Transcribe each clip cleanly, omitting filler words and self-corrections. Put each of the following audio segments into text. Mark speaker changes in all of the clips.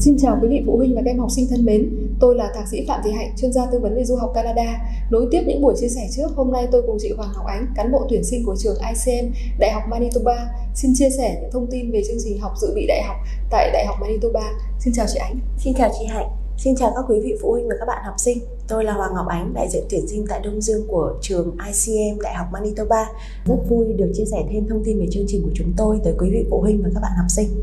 Speaker 1: Xin chào quý vị phụ huynh và các em học sinh thân mến. Tôi là Thạc sĩ Phạm Thị Hạnh, chuyên gia tư vấn về du học Canada. Nối tiếp những buổi chia sẻ trước, hôm nay tôi cùng chị Hoàng Ngọc Ánh, cán bộ tuyển sinh của trường ICM Đại học Manitoba, xin chia sẻ những thông tin về chương trình học dự bị đại học tại Đại học Manitoba. Xin chào chị Ánh.
Speaker 2: Xin chào chị Hạnh. Xin chào các quý vị phụ huynh và các bạn học sinh. Tôi là Hoàng Ngọc Ánh, đại diện tuyển sinh tại Đông Dương của trường ICM Đại học Manitoba. Rất vui được chia sẻ thêm thông tin về chương trình của chúng tôi tới quý vị phụ huynh và các bạn học sinh.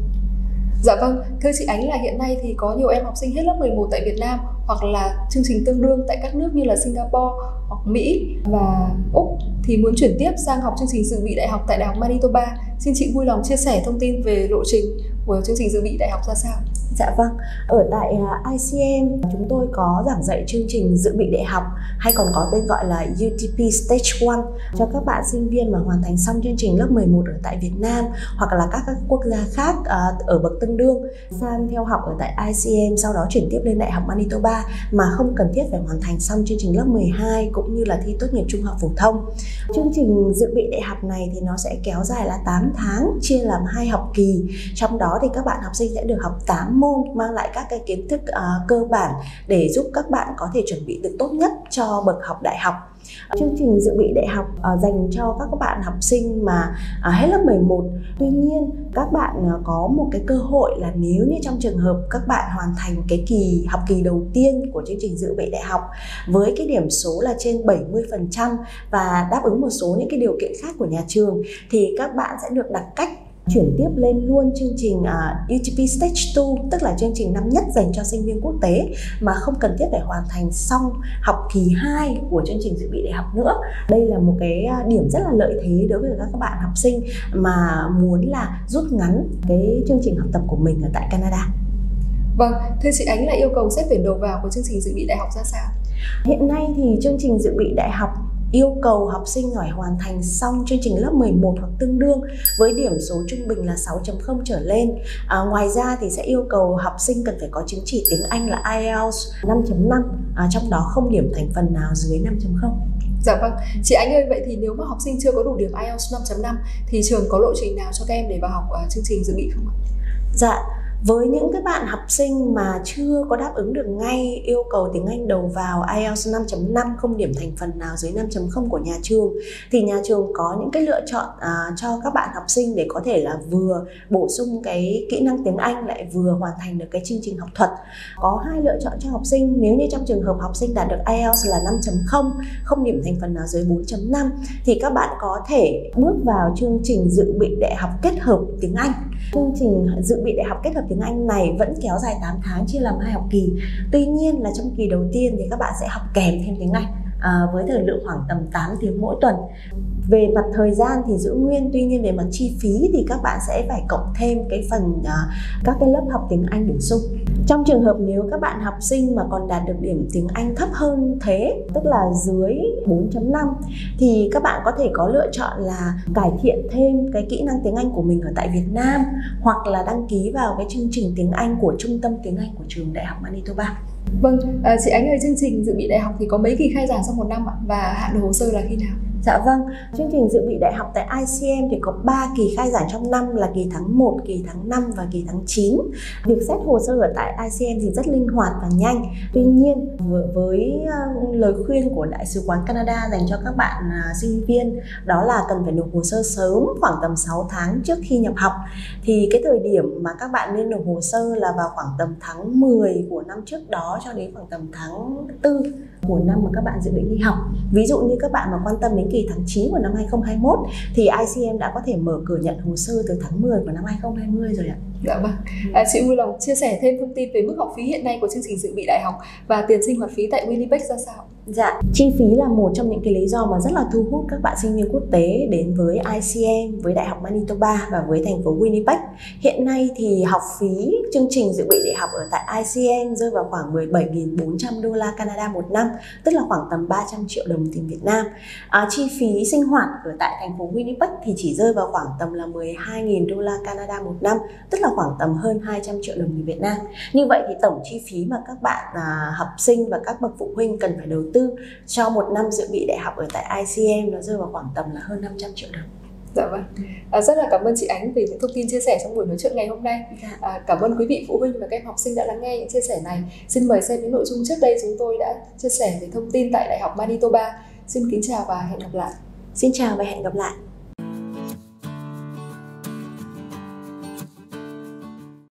Speaker 1: Dạ vâng, thưa chị Ánh là hiện nay thì có nhiều em học sinh hết lớp 11 tại Việt Nam hoặc là chương trình tương đương tại các nước như là Singapore hoặc Mỹ và Úc thì muốn chuyển tiếp sang học chương trình dự bị đại học tại Đại học Manitoba. Xin chị vui lòng chia sẻ thông tin về lộ trình của chương trình dự bị đại học ra sao?
Speaker 2: Dạ vâng, ở tại ICM chúng tôi có giảng dạy chương trình dự bị đại học hay còn có tên gọi là UTP Stage 1 cho các bạn sinh viên mà hoàn thành xong chương trình lớp 11 ở tại Việt Nam hoặc là các quốc gia khác ở bậc tương đương sang theo học ở tại ICM, sau đó chuyển tiếp lên Đại học Manitoba mà không cần thiết phải hoàn thành xong chương trình lớp 12 cũng như là thi tốt nghiệp trung học phổ thông. Chương trình dự bị đại học này thì nó sẽ kéo dài là 8 tháng, chia làm 2 học kỳ. Trong đó thì các bạn học sinh sẽ được học 8 môn, mang lại các cái kiến thức cơ bản để giúp các bạn có thể chuẩn bị được tốt nhất cho bậc học đại học. Chương trình dự bị đại học dành cho các bạn học sinh mà hết lớp 11. Tuy nhiên các bạn có một cái cơ hội là nếu như trong trường hợp các bạn hoàn thành cái học kỳ đầu tiên của chương trình dự bị đại học với cái điểm số là trên 70% và đáp ứng một số những cái điều kiện khác của nhà trường thì các bạn sẽ được đặt cách chuyển tiếp lên luôn chương trình UTP Stage 2, tức là chương trình năm nhất dành cho sinh viên quốc tế mà không cần thiết phải hoàn thành xong học kỳ 2 của chương trình dự bị đại học nữa. Đây là một cái điểm rất là lợi thế đối với các bạn học sinh mà muốn là rút ngắn cái chương trình học tập của mình ở tại Canada.
Speaker 1: Vâng, thưa chị Ánh là yêu cầu xét tuyển đầu vào của chương trình dự bị đại học ra sao?
Speaker 2: Hiện nay thì chương trình dự bị đại học yêu cầu học sinh phải hoàn thành xong chương trình lớp 11 hoặc tương đương với điểm số trung bình là 6.0 trở lên. Ngoài ra thì sẽ yêu cầu học sinh cần phải có chứng chỉ tiếng Anh là IELTS 5.5, trong đó không điểm thành phần nào dưới 5.0.
Speaker 1: Dạ vâng, chị Ánh ơi, vậy thì nếu mà học sinh chưa có đủ điểm IELTS 5.5 thì trường có lộ trình nào cho các em để vào học chương trình dự bị không ạ?
Speaker 2: Dạ, với những cái bạn học sinh mà chưa có đáp ứng được ngay yêu cầu tiếng Anh đầu vào IELTS 5.5 không điểm thành phần nào dưới 5.0 của nhà trường thì nhà trường có những cái lựa chọn cho các bạn học sinh để có thể là vừa bổ sung cái kỹ năng tiếng Anh lại vừa hoàn thành được cái chương trình học thuật. Có 2 lựa chọn cho học sinh. Nếu như trong trường hợp học sinh đạt được IELTS là 5.0 không điểm thành phần nào dưới 4.5 thì các bạn có thể bước vào chương trình dự bị đại học kết hợp tiếng Anh. Chương trình dự bị đại học kết hợp tiếng Anh này vẫn kéo dài 8 tháng chia làm 2 học kỳ. Tuy nhiên là trong kỳ đầu tiên thì các bạn sẽ học kèm thêm tiếng Anh với thời lượng khoảng tầm 8 tiếng mỗi tuần. Về mặt thời gian thì giữ nguyên, tuy nhiên về mặt chi phí thì các bạn sẽ phải cộng thêm cái phần các cái lớp học tiếng Anh bổ sung. Trong trường hợp nếu các bạn học sinh mà còn đạt được điểm tiếng Anh thấp hơn thế, tức là dưới 4.5 thì các bạn có thể có lựa chọn là cải thiện thêm cái kỹ năng tiếng Anh của mình ở tại Việt Nam hoặc là đăng ký vào cái chương trình tiếng Anh của Trung tâm tiếng Anh của trường Đại học Manitoba.
Speaker 1: Vâng, chị Ánh ơi, chương trình dự bị đại học thì có mấy kỳ khai giảng trong một năm ạ? Và hạn nộp hồ sơ là khi nào?
Speaker 2: Dạ vâng, chương trình dự bị đại học tại ICM thì có 3 kỳ khai giảng trong năm là kỳ tháng 1, kỳ tháng 5 và kỳ tháng 9. Việc xét hồ sơ ở tại ICM thì rất linh hoạt và nhanh. Tuy nhiên, với lời khuyên của Đại sứ quán Canada dành cho các bạn sinh viên đó là cần phải nộp hồ sơ sớm, khoảng tầm 6 tháng trước khi nhập học. Thì cái thời điểm mà các bạn nên nộp hồ sơ là vào khoảng tầm tháng 10 của năm trước đó cho đến khoảng tầm tháng 4 của năm mà các bạn dự định đi học. Ví dụ như các bạn mà quan tâm đến kỳ tháng 9 của năm 2021 thì ICM đã có thể mở cửa nhận hồ sơ từ tháng 10 của năm 2020 rồi ạ.
Speaker 1: Dạ vâng. Chị vui lòng chia sẻ thêm thông tin về mức học phí hiện nay của chương trình dự bị đại học và tiền sinh hoạt phí tại Winnipeg ra sao?
Speaker 2: Dạ, chi phí là một trong những cái lý do mà rất là thu hút các bạn sinh viên quốc tế đến với ICM, với Đại học Manitoba và với thành phố Winnipeg. Hiện nay thì học phí chương trình dự bị đại học ở tại ICM rơi vào khoảng 17.400 đô la Canada một năm, tức là khoảng tầm 300 triệu đồng tiền Việt Nam. Chi phí sinh hoạt ở tại thành phố Winnipeg thì chỉ rơi vào khoảng tầm là 12.000 đô la Canada một năm, tức là khoảng tầm hơn 200 triệu đồng tiền Việt Nam. Như vậy thì tổng chi phí mà các bạn học sinh và các bậc phụ huynh cần phải đầu tư cho một năm dự bị đại học ở tại ICM nó rơi vào khoảng tầm là hơn 500 triệu đồng.
Speaker 1: Dạ vâng. Rất là cảm ơn chị Ánh vì những thông tin chia sẻ trong buổi nói chuyện ngày hôm nay. Cảm ơn quý vị phụ huynh và các em học sinh đã lắng nghe những chia sẻ này. Xin mời xem những nội dung trước đây chúng tôi đã chia sẻ về thông tin tại Đại học Manitoba. Xin kính chào và hẹn gặp lại.
Speaker 2: Xin chào và hẹn gặp lại.